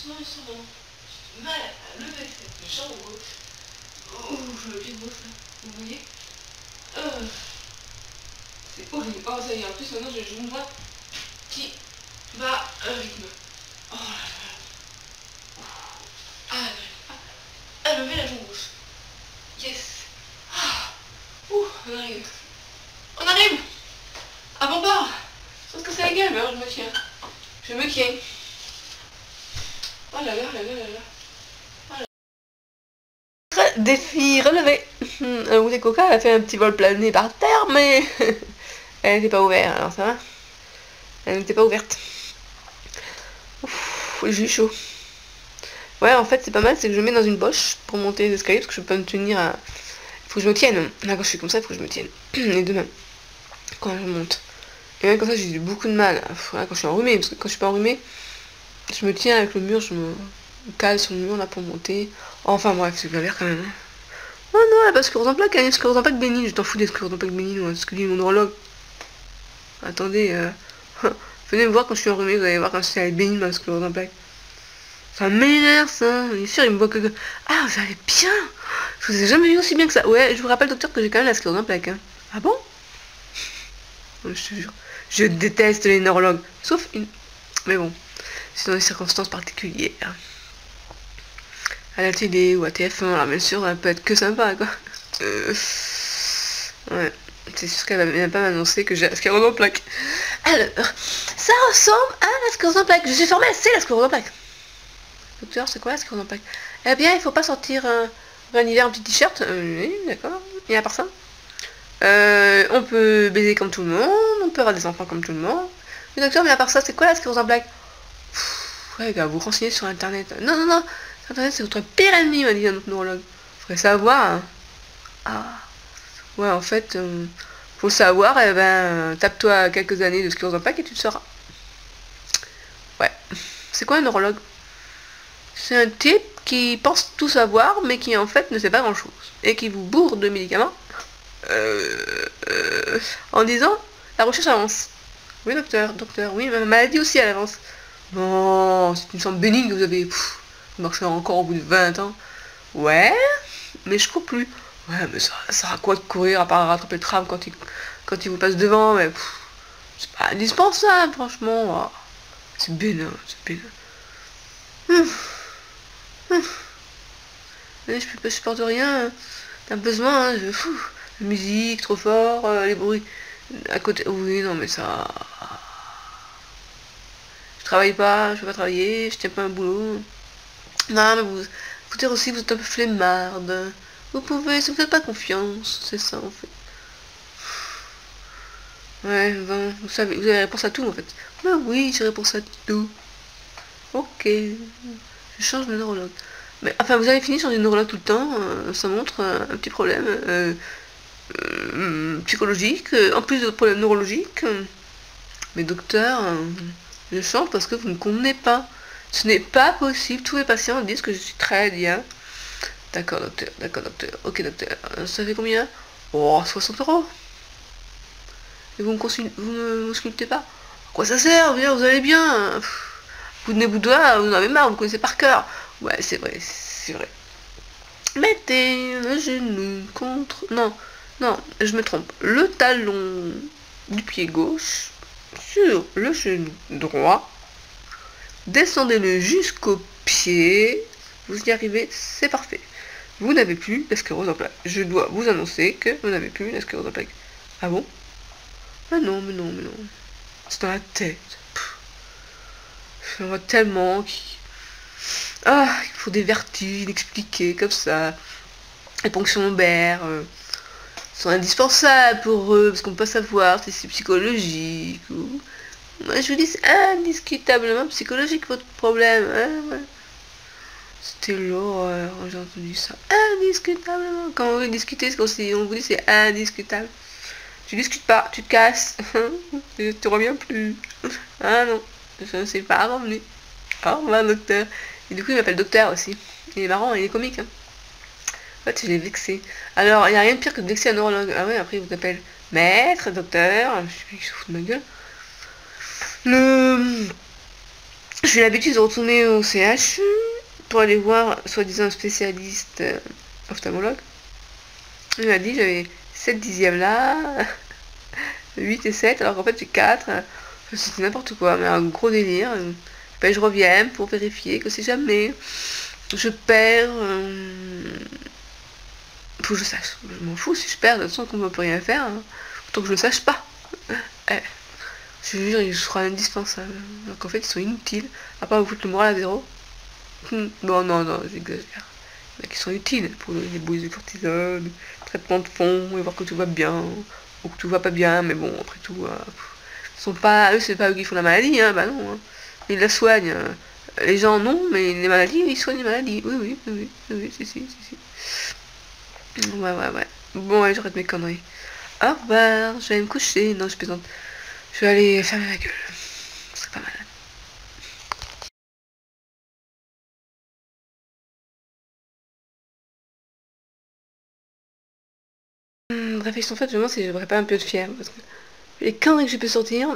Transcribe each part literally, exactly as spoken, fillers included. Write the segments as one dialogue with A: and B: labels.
A: doucement et sûrement. J'ai du mal à lever cette jambe gauche. Oh, je le pied gauche là, vous voyez euh, c'est horrible. Oh, ça y est, en plus maintenant j'ai le genou droit qui bat un rythme. Oh là là. Ah, ah, ah, lever la jambe gauche. Yes. Ah, ouh, on arrive. On arrive. Ah bon part. Je pense que c'est la gueule, mais alors je me tiens. Je me tiens. Oh là là là là là là. Défi relevé. Un goûter coca, elle a fait un petit vol plané par terre, mais elle n'était pas ouverte, alors ça va. Elle n'était pas ouverte. Ouf, j'ai eu chaud. Ouais, en fait, c'est pas mal, c'est que je mets dans une poche pour monter les escaliers, parce que je peux pas me tenir à... Il faut que je me tienne. Là, quand je suis comme ça, il faut que je me tienne. Les deux mains. Quand je monte. Et même comme ça, j'ai beaucoup de mal. Là, quand je suis enrhumée, parce que quand je suis pas enrhumée, je me tiens avec le mur, je me cale sur le mur là pour monter. Enfin bref, c'est galère quand même. Hein. Oh non, elle a pas de sclérose en plaques, elle a une sclérose en plaques bénigne. Je t'en fous des scléroses en plaques bénignes, ou ce que dit mon neurologue. Attendez, euh... venez me voir quand je suis enrhumée, vous allez voir quand c'est bénigne ma sclérose en plaques. Ça m'énerve ça. Bien sûr, il me voit que. Ah, vous allez bien. Je vous ai jamais vu aussi bien que ça. Ouais, je vous rappelle, docteur, que j'ai quand même la sclérose en plaques. Hein. Ah bon? Je te jure. Je déteste les neurologues. Sauf une. Mais bon, c'est dans des circonstances particulières. À la télé ou à T F un, alors bien sûr, ça peut être que sympa, quoi. Euh... Ouais, c'est sûr qu'elle va même pas m'annoncer que j'ai la sclérose en plaques. Alors, ça ressemble à la sclérose en plaques. Je suis formée, c'est la sclérose en plaques. Docteur, c'est quoi la sclérose en plaques? Eh bien, il faut pas sortir un, un hiver en petit t-shirt. Euh, oui, d'accord. Et à part ça, euh, on peut baiser comme tout le monde, on peut avoir des enfants comme tout le monde. Mais docteur, mais à part ça, c'est quoi la sclérose en plaques? Ouais, gars, vous renseignez sur internet. Non, non, non. Internet, c'est votre pire ennemi, m'a dit un autre neurologue. Faudrait savoir. Hein. Ah. Ouais, en fait, euh, faut savoir, et eh ben, euh, tape-toi quelques années de sclérose en plaques et tu le sauras. Ouais. C'est quoi un neurologue? C'est un type qui pense tout savoir, mais qui en fait ne sait pas grand-chose. Et qui vous bourre de médicaments euh, euh, en disant la recherche avance. Oui, docteur, docteur, oui, ma maladie aussi elle avance. Bon, c'est une sorte bénigne que vous avez. Pff, vous marchez encore au bout de vingt ans. Ouais, mais je cours plus. Ouais, mais ça, ça sert à quoi de courir à part rattraper le tram quand il, quand il vous passe devant, mais c'est pas indispensable, franchement. Oh, c'est bénin, c'est bénin. Hum, hum. Mais je, je supporte rien. T'as besoin, hein, je, fou, la musique trop fort, euh, les bruits à côté. Oui, non, mais ça. Je travaille pas, je peux pas travailler, je tiens pas un boulot. Non, mais vous, vous dire aussi, vous êtes un peu flemmarde. Vous pouvez, si vous faites pas confiance, c'est ça en fait. Ouais, ben, vous savez, vous avez réponse à tout en fait. Ben oui, j'ai réponse à tout. Ok, je change de neurologue. Mais enfin, vous avez fini sur des neurologues tout le temps, euh, ça montre euh, un petit problème euh, euh, psychologique, euh, en plus de votre problème neurologique. Euh, mais docteur, euh, je change parce que vous ne convenez pas. Ce n'est pas possible, tous les patients disent que je suis très bien. D'accord, docteur, d'accord, docteur. Ok, docteur. Euh, ça fait combien? Oh, soixante euros. Et vous me consultez, vous me auscultez pas? À quoi ça sert? Bien, vous allez bien. Vous tenez bout de doigt, vous en avez marre, vous connaissez par cœur. Ouais, c'est vrai, c'est vrai. Mettez le genou contre... Non, non, je me trompe. Le talon du pied gauche sur le genou droit. Descendez-le jusqu'au pied. Vous y arrivez, c'est parfait. Vous n'avez plus la sclérose en plaques. Je dois vous annoncer que vous n'avez plus la sclérose en plaques. Ah bon? Ah non, mais non, mais non. C'est dans la tête. J'en vois tellement qui... Ah, il faut des vertiges inexpliqués comme ça. Les ponctions lombaires euh, sont indispensables pour eux, parce qu'on peut pas savoir si c'est psychologique ou... Moi je vous dis, c'est indiscutablement psychologique votre problème. Hein, ouais. C'était l'horreur, j'ai entendu ça. Indiscutablement. Quand on veut discuter, c'est comme si on vous dit c'est indiscutable. Tu discutes pas, tu te casses. Je te reviens plus. Ah non, je ne sais pas revenu. Au revoir, docteur. Et du coup, il m'appelle docteur aussi. Il est marrant, il est comique. Hein. En fait, je l'ai vexé. Alors, il n'y a rien de pire que de vexer un neurologue. Ah ouais, après, il vous appelle maître, docteur. Je suis se fout de ma gueule. Le... J'ai l'habitude de retourner au C H pour aller voir soi-disant un spécialiste euh, ophtalmologue. Il m'a dit j'avais sept dixièmes là, huit et sept, alors qu'en fait j'ai quatre. C'était n'importe quoi, mais un gros délire. Ben, je reviens pour vérifier que si jamais je perds, euh, faut que je sache. Je m'en fous si je perds, de toute façon qu'on ne peut rien faire, hein. Tant que je ne sache pas. Eh, je veux dire, ils seront indispensables. Donc en fait, ils sont inutiles, à part vous foutre le moral à zéro. Hmm. Non, non, non, j'exagère. Il y en a qui sont utiles pour les bouilles de cortisone, traitement de fond, et voir que tout va bien, ou que tout va pas bien, mais bon, après tout, euh, ils sont pas, eux, c'est pas eux qui font la maladie, hein, bah non, hein. Ils la soignent. euh, Les gens, non, mais les maladies, ils soignent les maladies. Oui, oui, oui, oui, oui, oui, si, si, si, si. Ouais, ouais, ouais. Bon, allez, j'arrête mes conneries. Au revoir, je vais me coucher. Non, je plaisante. Je vais aller fermer ma gueule. Ce serait pas mal. Hum, bref, ils sont faits, je me demande si j'aurais pas un peu de fièvre. Parce que les conneries que j'ai pu sortir,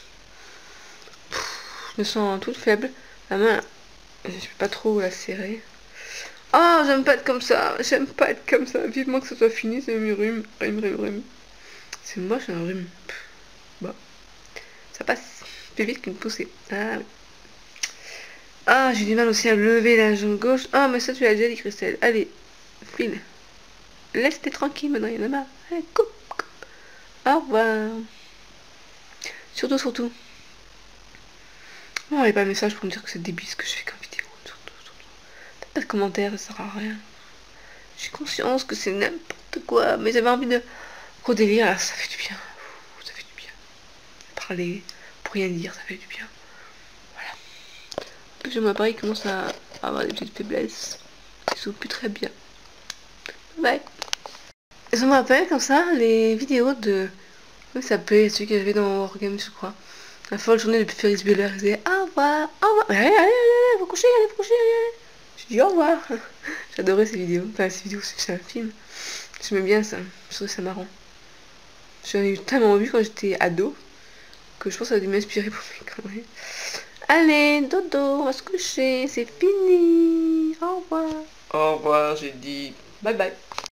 A: je me sens toute faible. La main, je peux pas trop la serrer. Ah, oh, j'aime pas être comme ça. J'aime pas être comme ça. Vivement que ce soit fini, c'est mes rhume. Rhume, rhume, rhume. C'est moche un rhume. Bon. Ça passe plus vite qu'une poussée. Ah oui. Ah, j'ai du mal aussi à lever la jambe gauche. Ah, mais ça, tu l'as déjà dit, Christelle. Allez, file. Laisse-t'es tranquille, maintenant, il y en a marre. Allez, coupe, coupe. Au revoir. Surtout, surtout. Non, il n'y a pas de message pour me dire que c'est débile ce que je fais comme vidéo. Surtout, surtout. T'as pas de commentaires, ça sert à rien. J'ai conscience que c'est n'importe quoi, mais j'avais envie de redélire, là, ça fait du bien. Ça fait du bien. Parler pour rien dire, ça fait du bien. Voilà. J'ai mon appareil qui commence à avoir des petites faiblesses. Ils sont plus très bien. Bye. Ça me rappelle comme ça les vidéos de. Comment ça s'appelait, celui que j'avais dans Wargames, je crois. La folle journée de Ferris Bueller, il disait au revoir, au revoir. Allez, allez, allez, allez, vous couchez, allez, vous coucher, allez, allez. Je dis au revoir. J'adorais ces vidéos. Enfin, ces vidéos, c'est un film. J'aimais bien ça. Je trouvais ça marrant. J'en ai eu tellement vu quand j'étais ado que je pense que ça a dû m'inspirer pour mes conneries. Allez, dodo, on va se coucher, c'est fini. Au revoir. Au revoir, j'ai dit bye bye.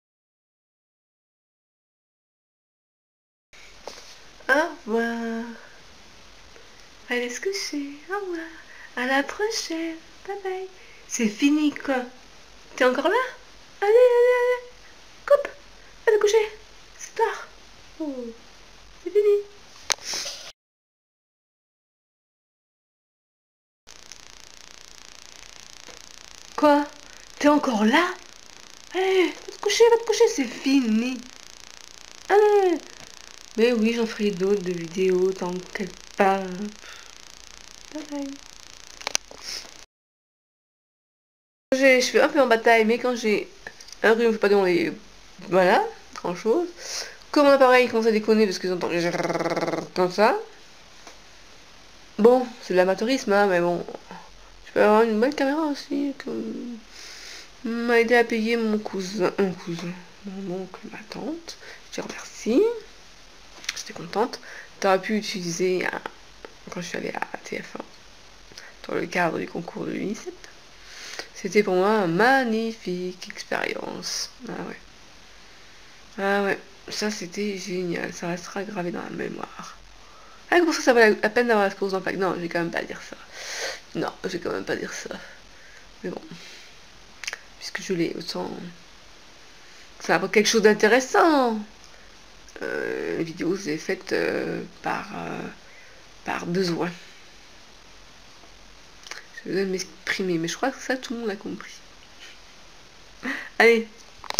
A: Au revoir. Allez se coucher. Au revoir. À la prochaine. Bye bye. C'est fini quoi. T'es encore là? Allez, allez, allez. Coupe. Va te coucher. C'est tard. Oh. C'est fini. Quoi? T'es encore là? Allez, va te coucher, va te coucher, c'est fini. Allez. Mais oui, j'en ferai d'autres de vidéos, t'inquiète pas. Bye bye. Je suis un peu en bataille, mais quand j'ai un rhume, je peux pas demander. Voilà, grand chose. Comme mon appareil commence à déconner parce que j'entends comme ça. Bon, c'est de l'amateurisme, hein, mais bon. Je peux avoir une bonne caméra aussi. Comme... m'a aidé à payer mon cousin, mon cousin, mon oncle, ma tante. Je te remercie. J'étais contente. T'aurais pu utiliser un... quand je suis allée à T F un dans le cadre du concours de l'UNICEF. C'était pour moi une magnifique expérience. Ah ouais. Ah ouais. Ça c'était génial. Ça restera gravé dans la mémoire. Ah, pour ça, ça valait la peine d'avoir la course en plaque. Non, je vais quand même pas dire ça. Non, je vais quand même pas dire ça. Mais bon. Puisque je l'ai, autant... ça apporte quelque chose d'intéressant. Euh, les vidéos, c'est faites euh, par, euh, par besoin. Je vais m'exprimer, mais je crois que ça, tout le monde a compris. Allez.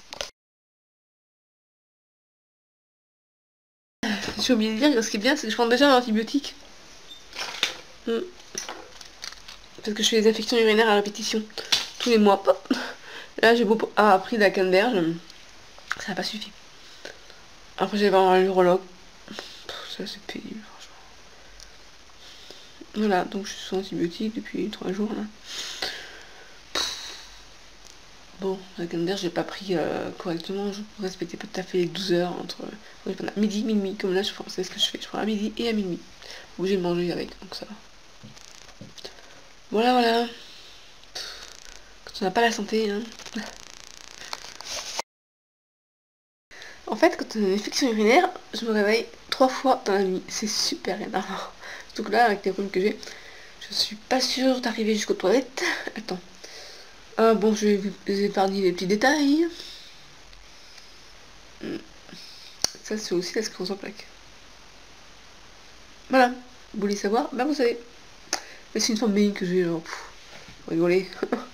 A: J'ai oublié de dire, ce qui est bien, c'est que je prends déjà un antibiotique. Hmm. Parce que je fais des infections urinaires à répétition. Tous les mois. Pop. Là, j'ai beau ah, pris de la canneberge. Ça n'a pas suffi. Après, j'ai voir un urologue. Ça, c'est pénible, franchement. Voilà, donc je suis sous antibiotique depuis trois jours, là. Bon, la canneberge, j'ai pas pris euh, correctement. Je respectais pas tout à fait les douze heures entre euh, midi, minuit. Comme là, je c'est ce que je fais. Je prends à midi et à minuit. Obligé de manger avec, donc ça va. Voilà, voilà. Quand on n'a pas la santé, hein. En fait, quand on a une infection urinaire, je me réveille trois fois dans la nuit. C'est super énervant. Surtout que là, avec les rhumes que j'ai, je suis pas sûre d'arriver jusqu'aux toilettes. Attends. Ah bon, je vais vous épargner les petits détails. Ça, c'est aussi la sclérose en plaques. Voilà. Vous voulez savoir? Ben vous savez. Mais c'est une forme bénigne que j'ai, genre, pff, rigoler.